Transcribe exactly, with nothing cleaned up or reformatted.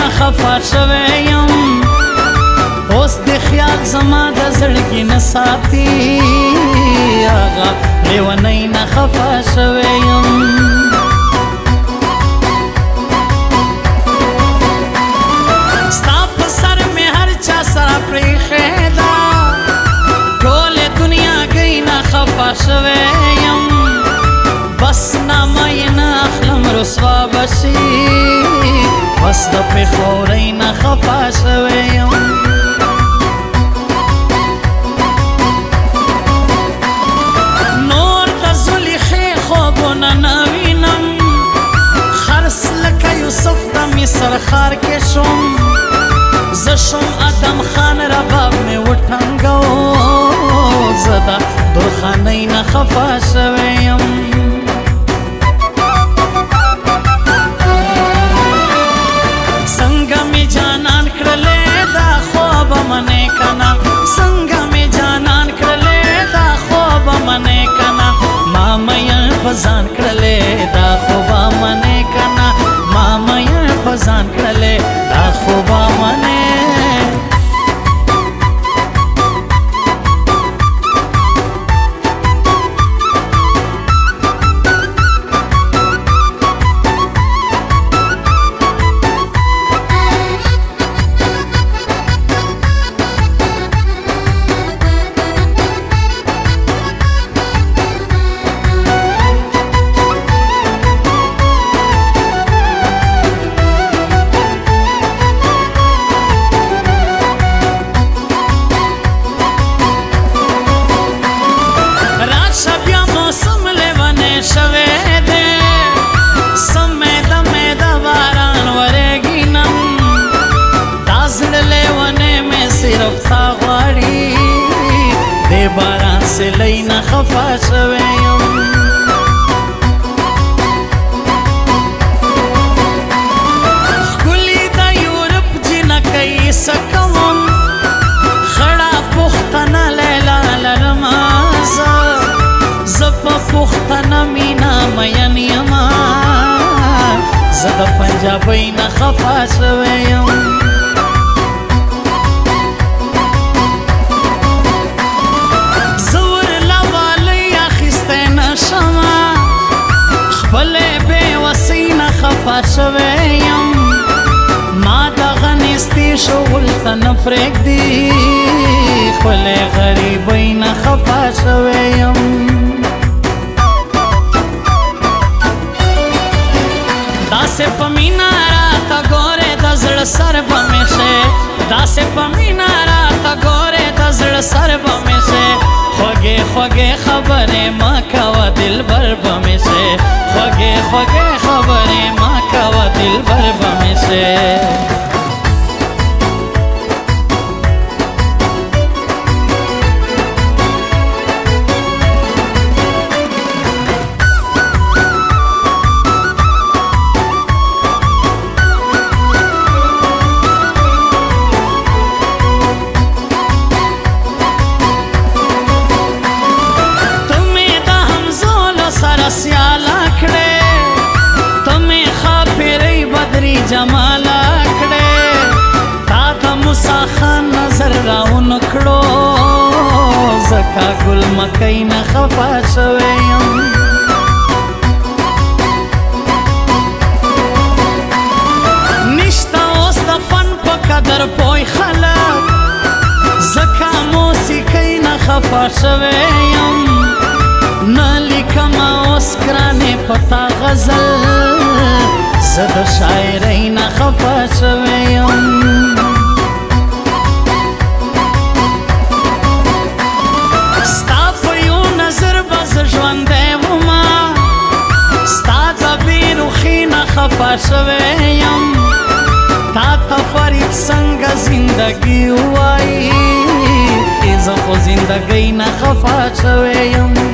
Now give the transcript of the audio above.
نه خفا شوی یم اوس د خیال زما د زړګي نه ساتي هغه لیونی نه خفا شوی یم ستا په سر مې هر چا سره پرېښې ده ټولې دنیا گئی نه خفا شوی یم بس نامه یې نه اخلم رسوا به شي بس د پېښورۍ نه خفا شوی یم نور د زلیخې خوبونه نه وینم خرس لکه یوسف د مصر ښار کې شوم زه شوم ادم خان رباب مې وټنګو زه د درخانۍ نه خفا شوی یم څنګه مې جانان کړلې دا خوبه منې که نه څنګه مې جانان کړلې دا خوبه منې که نه ما میین په ځان کړلې دا خوبه منې که نه ما میین په ځان کړلې دا خوبه منې سلی نه خفا شوی یم ښکلي د یورپ جنکۍ څه کوم خړه پښتنه لیلا لرمه زه زه په پښتنه مینا مین یمه زه د پنجابۍ نه خفا شوی یم خفا شوی یم ما دغه نیستي شغل ته نه پرېږدي خپلې غریبۍ نه خفا شوی یم داسې په مینه راته ګورې د زړه سر به مې شې داسې په مینه راته ګورې د زړه سر به مې شې خوږې خوږې خبرې ما کوه دلبر به مې شې خوږې خوږې خبرې ما کوه دلبر به مې شې جمالا کړې تا ته موسی خان نظر راون کړو زکا ګل مکۍ نه خفا شوی یم نشته اوس د فن په قدر پوی خلک زکا موسیقۍ نه خفا شوی یم نه لیکمه اوس ګرانې پتا غزل زه د شاعرۍ نه خفا شوی یم ستا په یو نظر به زه ژوندی ومه ستا د بېروخي نه خفا شوی یم تا ته فرید څنګه زندګي ووایي زه خو زندګۍ نه خفا شوی یم